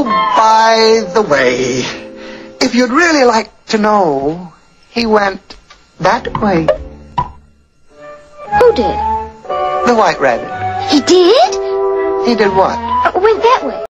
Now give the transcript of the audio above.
by the way, if you'd really like to know, he went that way. Who did? The white rabbit. He did? He did what? Went that way.